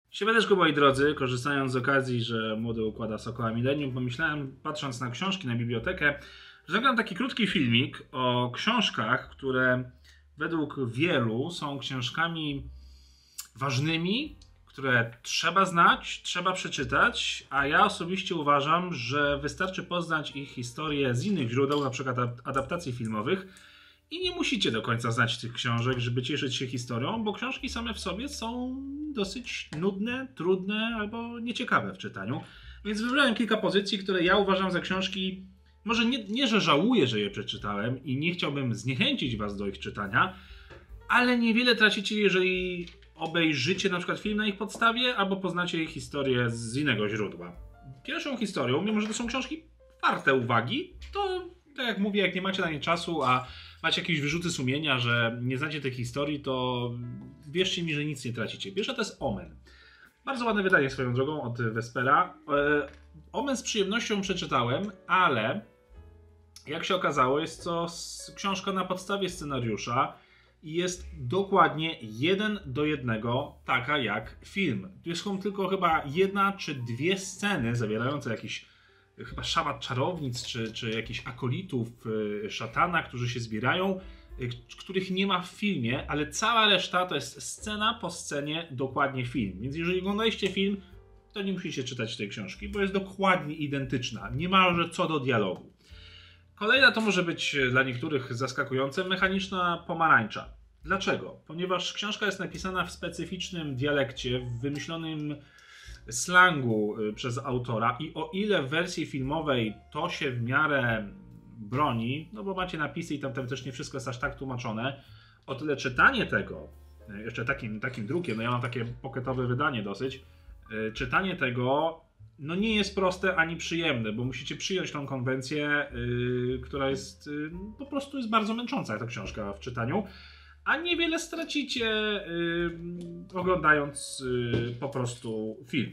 Siemaneczko moi drodzy, korzystając z okazji, że młody układa Sokoła Millennium, pomyślałem, patrząc na książki, na bibliotekę, że nagram taki krótki filmik o książkach, które według wielu są książkami ważnymi, które trzeba znać, trzeba przeczytać, a ja osobiście uważam, że wystarczy poznać ich historię z innych źródeł, na przykład adaptacji filmowych, i nie musicie do końca znać tych książek, żeby cieszyć się historią, bo książki same w sobie są dosyć nudne, trudne albo nieciekawe w czytaniu. Więc wybrałem kilka pozycji, które ja uważam za książki, może nie, że żałuję, że je przeczytałem i nie chciałbym zniechęcić was do ich czytania, ale niewiele tracicie, jeżeli obejrzycie na przykład film na ich podstawie, albo poznacie ich historię z innego źródła. Pierwszą historią, mimo że to są książki warte uwagi, to tak jak mówię, jak nie macie na nie czasu, a macie jakieś wyrzuty sumienia, że nie znacie tej historii, to wierzcie mi, że nic nie tracicie. Pierwsza to jest Omen. Bardzo ładne wydanie swoją drogą od Vespera. Omen z przyjemnością przeczytałem, ale jak się okazało, jest to książka na podstawie scenariusza i jest dokładnie 1:1 taka jak film. Tu są tylko chyba jedna czy dwie sceny zawierające jakiś chyba szabat czarownic, czy jakichś akolitów szatana, którzy się zbierają, których nie ma w filmie, ale cała reszta to jest scena po scenie dokładnie film. Więc jeżeli oglądaliście film, to nie musicie czytać tej książki, bo jest dokładnie identyczna, niemalże co do dialogu. Kolejna to może być dla niektórych zaskakujące, Mechaniczna pomarańcza. Dlaczego? Ponieważ książka jest napisana w specyficznym dialekcie, w wymyślonym slangu przez autora i o ile w wersji filmowej to się w miarę broni, no bo macie napisy i tam też nie wszystko jest aż tak tłumaczone, o tyle czytanie tego, jeszcze takim drukiem, no ja mam takie pocketowe wydanie dosyć, czytanie tego no nie jest proste ani przyjemne, bo musicie przyjąć tą konwencję, która jest po prostu jest bardzo męcząca ta książka w czytaniu, a niewiele stracicie oglądając po prostu film.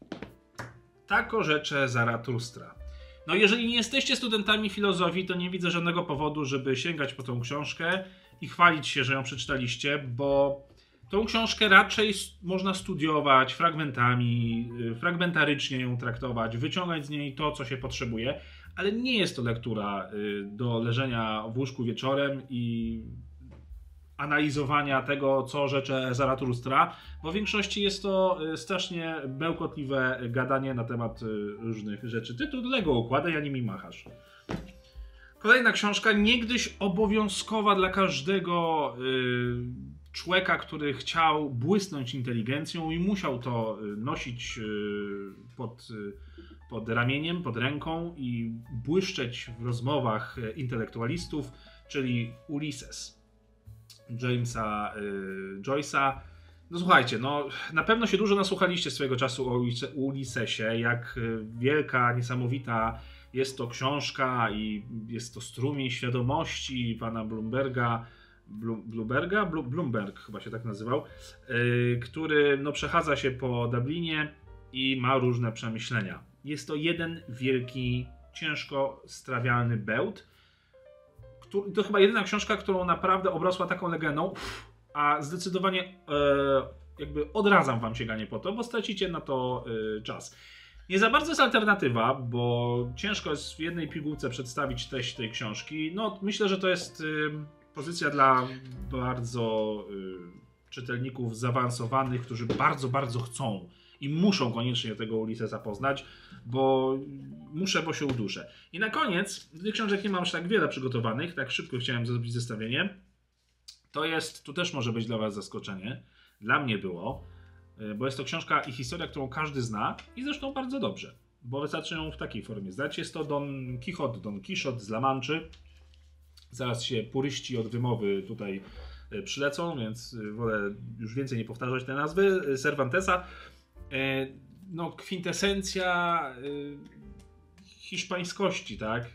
Tako rzecze Zaratustra. No jeżeli nie jesteście studentami filozofii, to nie widzę żadnego powodu, żeby sięgać po tą książkę i chwalić się, że ją przeczytaliście, bo tą książkę raczej można studiować fragmentami, fragmentarycznie ją traktować, wyciągać z niej to, co się potrzebuje, ale nie jest to lektura do leżenia w łóżku wieczorem i analizowania tego, co rzecze Zaratustra, bo w większości jest to strasznie bełkotliwe gadanie na temat różnych rzeczy. Tytuł Lego układaj, a nimi machasz. Kolejna książka, niegdyś obowiązkowa dla każdego człowieka, który chciał błysnąć inteligencją i musiał to nosić pod ramieniem, pod ręką i błyszczeć w rozmowach intelektualistów, czyli Ulysses Jamesa Joyce'a. No słuchajcie, no na pewno się dużo nasłuchaliście swojego czasu o Ulyssesie, jak wielka, niesamowita jest to książka i jest to strumień świadomości pana Bloomberg chyba się tak nazywał, który no, przechadza się po Dublinie i ma różne przemyślenia. Jest to jeden wielki, ciężko strawialny bełt. To chyba jedyna książka, którą naprawdę obrosła taką legendą, a zdecydowanie jakby odradzam wam sięganie po to, bo stracicie na to czas. Nie za bardzo jest alternatywa, bo ciężko jest w jednej pigułce przedstawić treść tej książki. No myślę, że to jest pozycja dla bardzo czytelników zaawansowanych, którzy bardzo, bardzo chcą i muszą koniecznie tego Ulyssesa poznać, bo się uduszę. I na koniec, tych książek nie mam aż tak wiele przygotowanych, tak szybko chciałem zrobić zestawienie. Tu też może być dla was zaskoczenie. Dla mnie było, bo jest to książka i historia, którą każdy zna i zresztą bardzo dobrze, bo wystarczy ją w takiej formie znać. Jest to Don Quixote z La Manczy. Zaraz się puryści od wymowy tutaj przylecą, więc wolę już więcej nie powtarzać tej nazwy. Cervantesa. No, kwintesencja hiszpańskości, tak?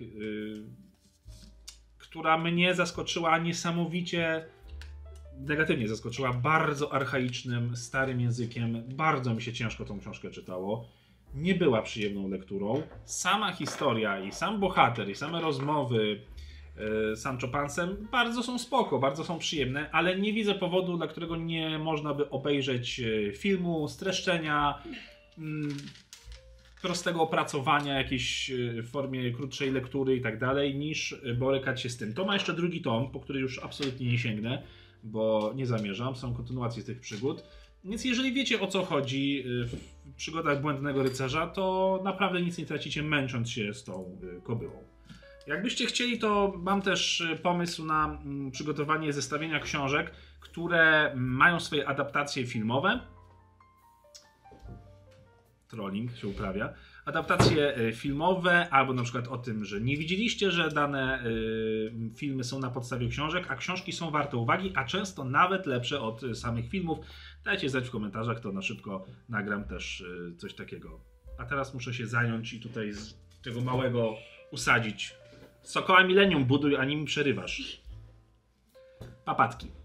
Która mnie zaskoczyła niesamowicie, negatywnie zaskoczyła, bardzo archaicznym, starym językiem. Bardzo mi się ciężko tą książkę czytało. Nie była przyjemną lekturą. Sama historia i sam bohater, i same rozmowy Sancho Pansem bardzo są spoko, bardzo są przyjemne, ale nie widzę powodu, dla którego nie można by obejrzeć filmu, streszczenia, prostego opracowania jakiejś w formie krótszej lektury i tak dalej, niż borykać się z tym. To ma jeszcze drugi tom, po który już absolutnie nie sięgnę, bo nie zamierzam, są kontynuacje tych przygód. Więc jeżeli wiecie, o co chodzi w przygodach Błędnego Rycerza, to naprawdę nic nie tracicie, męcząc się z tą kobyłą. Jakbyście chcieli, to mam też pomysł na przygotowanie zestawienia książek, które mają swoje adaptacje filmowe. Trolling się uprawia. Adaptacje filmowe, albo na przykład o tym, że nie widzieliście, że dane filmy są na podstawie książek, a książki są warte uwagi, a często nawet lepsze od samych filmów. Dajcie znać w komentarzach, to na szybko nagram też coś takiego. A teraz muszę się zająć i tutaj z tego małego usadzić. Sokoła Millennium buduj, a nim przerywasz. Papatki.